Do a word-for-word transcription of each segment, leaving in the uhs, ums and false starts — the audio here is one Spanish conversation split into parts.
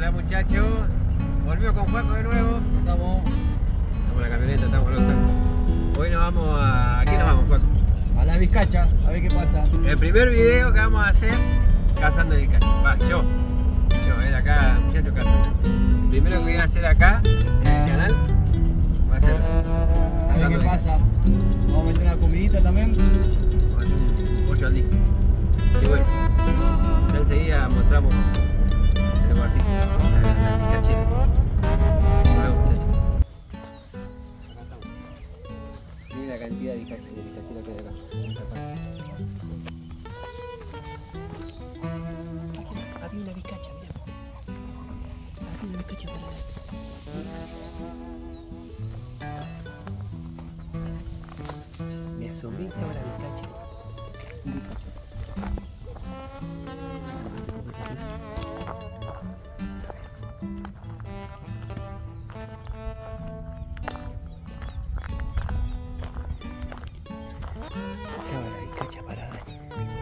Hola muchachos, volvió con Juaco de nuevo. Estamos Estamos en la camioneta, estamos los santos. Hoy nos vamos a... ¿a qué nos vamos, Juaco? a la Vizcacha, a ver qué pasa. El primer video que vamos a hacer cazando vizcacha. Va, yo. Yo, él acá, muchachos cazando. El primero que voy a hacer acá, en el canal, va a ser A ver qué vizcacha. pasa. Vamos a meter una comidita también. Vamos a hacer un pollo al disco. Y bueno, ya enseguida mostramos el lugarcito, la, la vizcachera. Nos vemos, muchachos. Acá estamos. Mira la cantidad de vizcachera, de vizcachera que hay acá. Había una vizcacha, mirá. Había una vizcacha para allá. Me asomé, estaba la vizcacha. Un vizcacho. Estaba la vizcacha parada allí.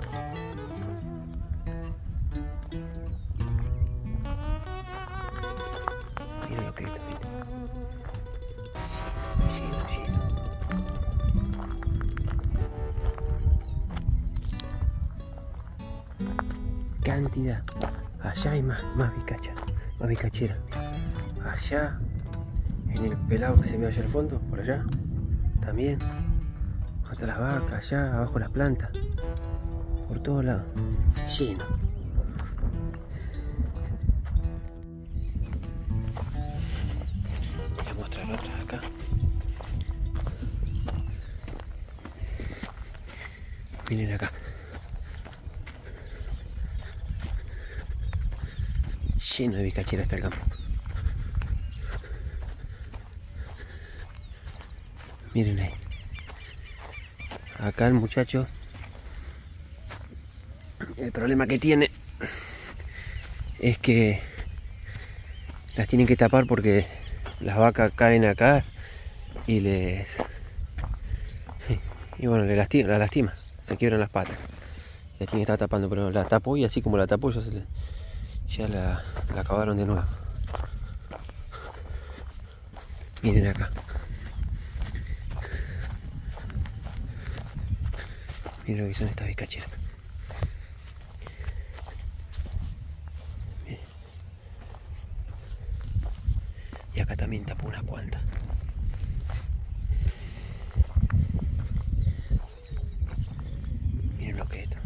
Mira lo que es también. Lleno, lleno, lleno. Cantidad. Allá hay más, más vizcacha, más vizcachera. Allá, en el pelado que se ve allá al fondo, por allá, también. Hasta las vacas, allá, abajo las plantas. Por todos lados. Lleno. Voy a mostrar otra de acá. Miren acá. Lleno de vizcachera está el campo. Miren ahí. Acá el muchacho, el problema que tiene es que las tienen que tapar porque las vacas caen acá y les... y bueno, le lastima, la lastima, se quiebran las patas. Las tiene que estar tapando, pero la tapó y así como la tapó ya, se le, ya la, la acabaron de nuevo. Miren acá. Miren lo que son estas vizcacheras. Miren. Y acá también tapó unas cuantas. Miren lo que es esto.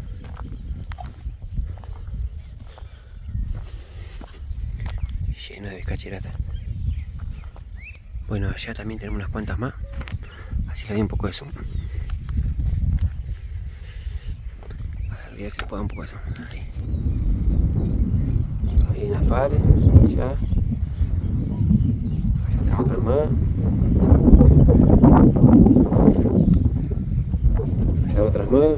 Lleno de vizcacheras. Bueno, allá también tenemos unas cuantas más. Así le doy un poco de zoom. A ver si se puede un poco de zoom. Ahí. Ahí hay unas pares. Ya. Allá tenemos otras más. Allá otras más.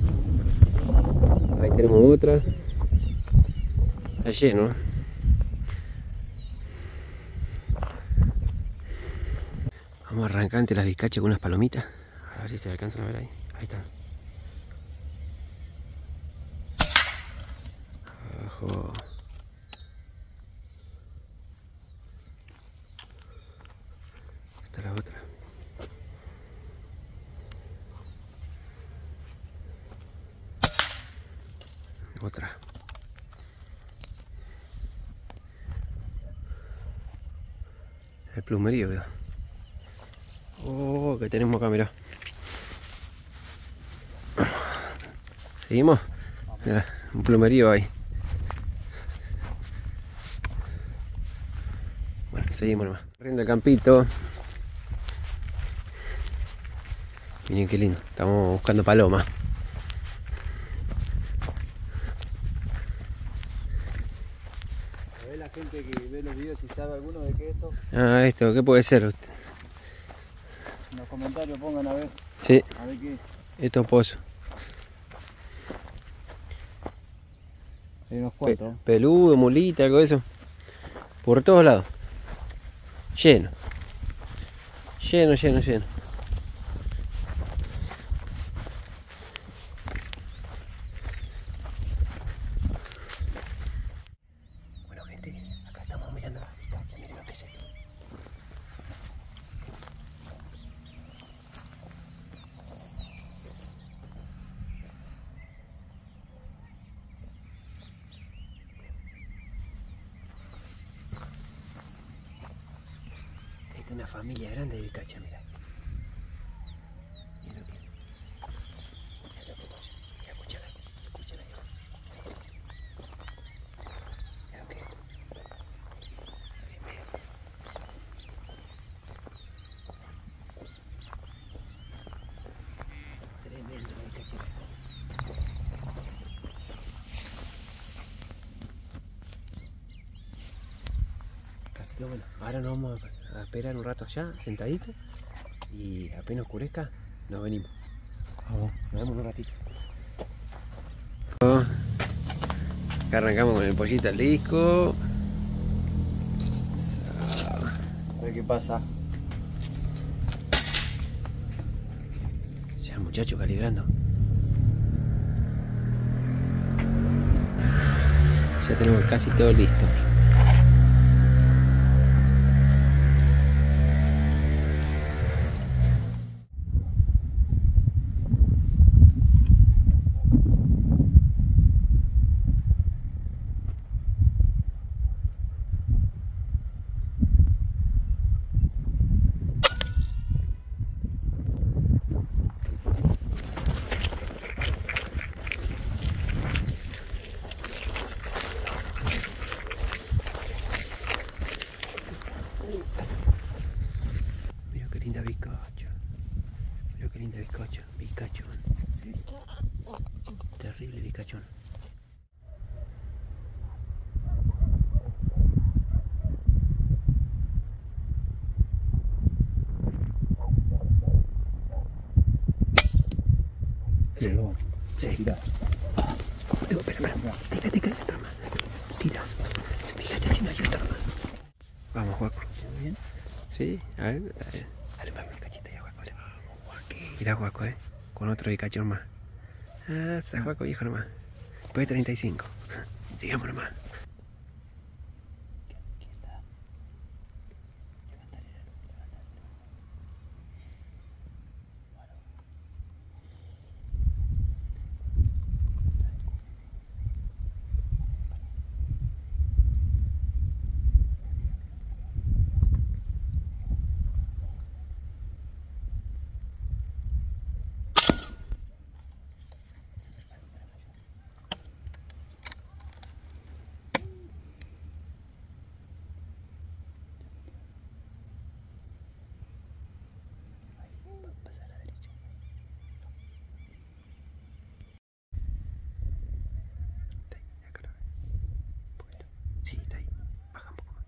Ahí tenemos otra. Está lleno, ¿eh? Vamos a arrancar ante las vizcachas con unas palomitas. A ver si se alcanzan a ver ahí. Ahí están. Abajo. Esta es la otra. Otra. El plumerío, veo. Oh, que tenemos acá, mirá. ¿Seguimos? Mirá, un plumerío ahí. Bueno, seguimos nomás. Corriendo el campito. Miren qué lindo. Estamos buscando palomas. A ver la gente que ve los videos si sabe alguno de qué es esto. Ah, esto, ¿qué puede ser? En los comentarios pongan a ver. Sí, A ver qué es. estos pozos. Hay unos Pe cuantos. peludo, mulita, algo de eso. Por todos lados. Lleno. Lleno, lleno, lleno. Bueno, gente, acá estamos Esta es una familia grande de bicacha, mira. Mira lo que. Mira lo que pasa. Mira, escúchala. Se escucha la llama. Mira lo que. Mira, mira. Tremendo la bicachera. Así que bueno, ahora nos vamos a esperar un rato allá, sentadito, y apenas oscurezca, nos venimos. Vamos, nos vemos en un ratito. Acá arrancamos con el pollito al disco. A ver qué pasa. Ya muchachos calibrando. Ya tenemos casi todo listo. Mira qué linda bizcocho. Mira qué linda bizcocho. Bizcachón. Terrible bizcachón. Sí, vamos. Sí. Tira. Espera, espera. Tira, tira, otra más. Tira. Fíjate si no hay otra más. Vamos, Juaco. ¿Bien? Sí, a ver, a ver. Dale más una cachita ya, Juaco. Vamos, Juaco. Mirá, Juaco, eh. Con otro bizcachón más. Ah, esa Juaco viejo nomás. Después de treinta y cinco. Sigamos nomás. Sí, está ahí. Baja un poco más.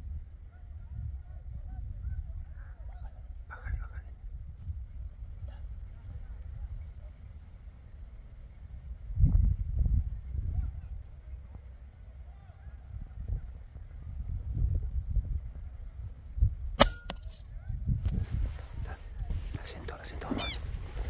Bájale, bájale. La siento, la siento más.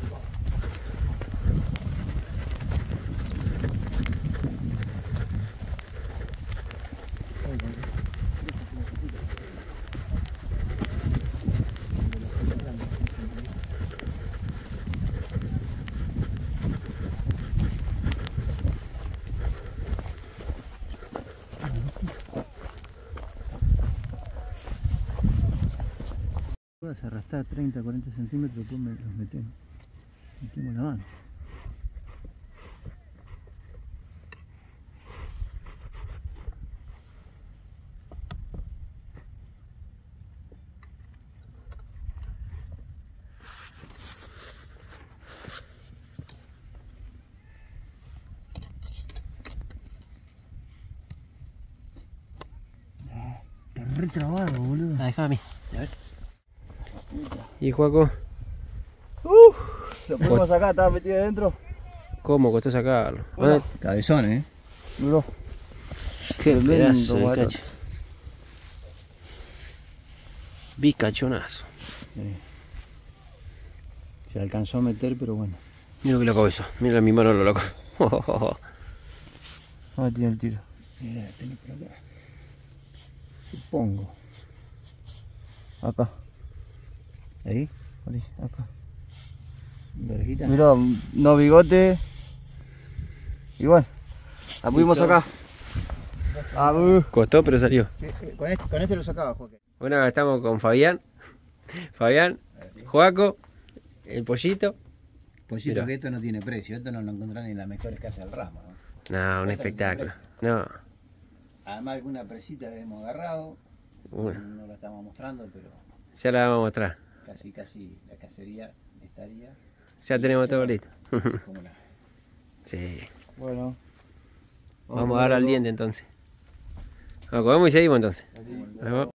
Puedes arrastrar treinta, cuarenta centímetros, después me los metemos. Metemos la mano. Está re trabado, boludo. Ah, déjame a mí. A ver. ¿Y Juaco? Uf, lo podemos sacar, estaba metido adentro. ¿Cómo costó sacarlo? Bueno, cabezón, eh. Duro. Qué Tremendo, pedazo de guato. cacho. Bicachonazo. Sí. Se alcanzó a meter, pero bueno. Mira que loco eso. Mira mi mano lo loco. Ah, tiene el tiro. Mira, tenés por acá. Supongo. Acá. Ahí, ahí, acá. Verguita. Mirá, no bigote. Y bueno, la pudimos sacar. Ah, uh. Costó, pero salió. Con este, con este lo sacaba, Joaquín. Bueno, ahora estamos con Fabián. Fabián, Joaco, el pollito. Pollito, Mirá. que esto no tiene precio, esto no lo encontrán ni en las mejores casas del ramo, ¿no? No, un Esto no tiene espectáculo. precio. No. Además alguna presita que hemos agarrado, Bueno, no la estamos mostrando, pero ya la vamos a mostrar. casi casi la cacería estaría Ya tenemos todo listo. como la... Sí. Bueno. Vamos a dar al diente entonces. Nos comemos y seguimos entonces. Nos vemos.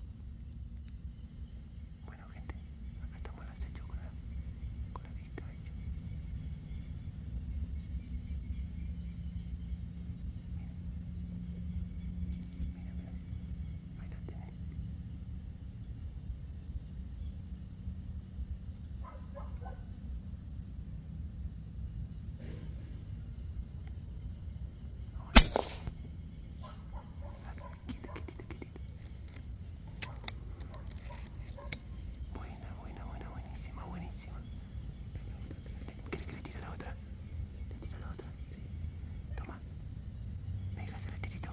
Bueno, gente, acá estamos al acecho con la, con la vizcacha. Mira, mira, ahí la tenés. Buena, buena, buena, buenísima, buenísima. ¿Querés que le tire la otra? ¿Le tiro la otra? Sí. Toma. ¿Me dejas hacer el tirito?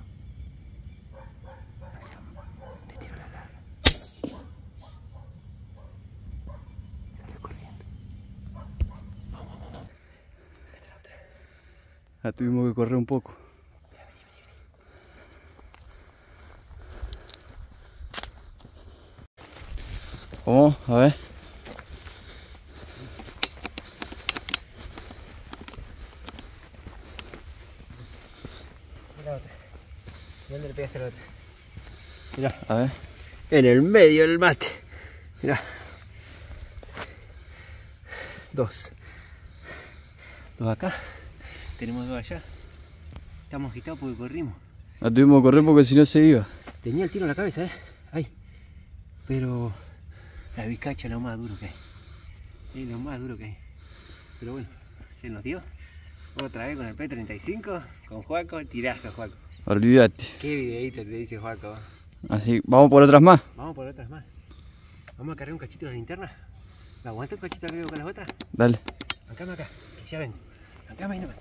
No sea, le tiro la larga. Sale corriendo. Vamos, vamos, vamos. Esta es la otra. La tuvimos que correr un poco. ¿Cómo? A ver. Mira la otra. ¿Y dónde le pegaste la otra? Mirá, a ver. En el medio del mate. Mirá. Dos. Dos acá. Tenemos dos allá. Estamos agitados porque corrimos. La tuvimos que correr porque si no se iba. Tenía el tiro en la cabeza, ¿eh? Ahí. Pero la vizcacha es lo más duro que hay. Es lo más duro que hay. Pero bueno, se nos dio. Otra vez con el P treinta y cinco, con Joaco, tirazo, Joaco. Olvídate. Qué videíto te dice Joaco. Así, vamos por otras más. Vamos por otras más. Vamos a cargar un cachito de la linterna. ¿Me aguanta un cachito acá con las otras? Dale. Acá, acá, que ya vengo. Acá, me no.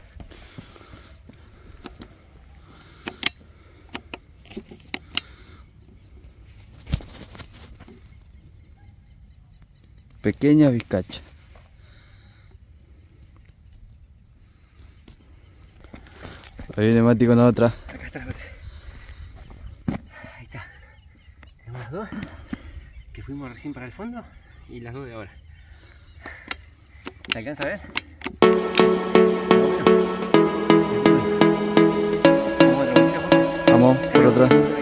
Pequeña vizcacha. Ahí viene Mati con la otra. Acá está la otra. Ahí está. Tenemos las dos que fuimos recién para el fondo y las dos de ahora. ¿Se alcanza a ver? Vamos por otra.